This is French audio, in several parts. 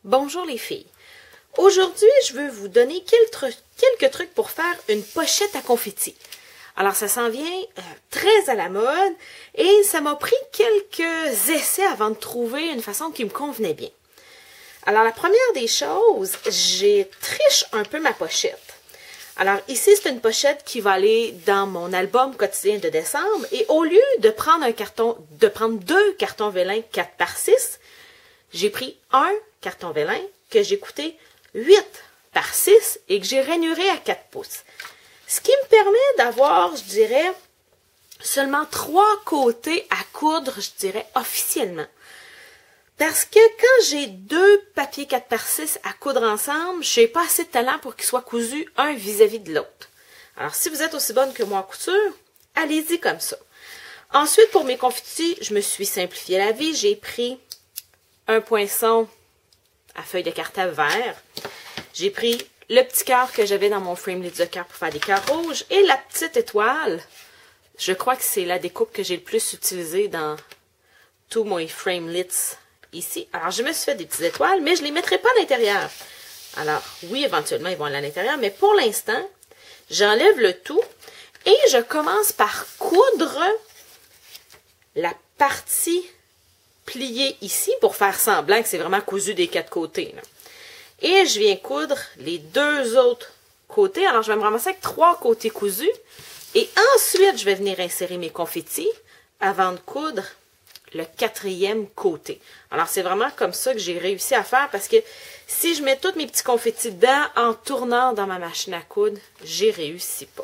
Bonjour les filles. Aujourd'hui, je veux vous donner quelques trucs pour faire une pochette à confetti. Alors, ça s'en vient très à la mode et ça m'a pris quelques essais avant de trouver une façon qui me convenait bien. Alors, la première des choses, j'ai triché un peu ma pochette. Alors, ici, c'est une pochette qui va aller dans mon album quotidien de décembre et au lieu de prendre deux cartons vélin 4x6, j'ai pris un carton vélin que j'ai coûté 8x6 et que j'ai rainuré à 4 pouces. Ce qui me permet d'avoir, je dirais, seulement 3 côtés à coudre, je dirais, officiellement. Parce que quand j'ai 2 papiers 4x6 à coudre ensemble, je n'ai pas assez de talent pour qu'ils soient cousus un vis-à-vis de l'autre. Alors, si vous êtes aussi bonne que moi en couture, allez-y comme ça. Ensuite, pour mes confitis, je me suis simplifié la vie. J'ai pris un poinçon à feuille de cartable vert. J'ai pris le petit cœur que j'avais dans mon framelit de cœur pour faire des cœurs rouges et la petite étoile. Je crois que c'est la découpe que j'ai le plus utilisée dans tous mes framelits ici. Alors, je me suis fait des petites étoiles, mais je ne les mettrai pas à l'intérieur. Alors, oui, éventuellement, ils vont aller à l'intérieur, mais pour l'instant, j'enlève le tout et je commence par coudre la partie pliée ici pour faire semblant que c'est vraiment cousu des 4 côtés, là. Et je viens coudre les 2 autres côtés. Alors, je vais me ramasser avec 3 côtés cousus. Et ensuite, je vais venir insérer mes confettis avant de coudre le 4e côté. Alors, c'est vraiment comme ça que j'ai réussi à faire parce que si je mets tous mes petits confettis dedans en tournant dans ma machine à coudre, j'y réussis pas.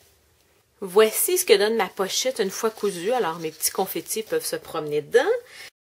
Voici ce que donne ma pochette une fois cousue. Alors, mes petits confettis peuvent se promener dedans.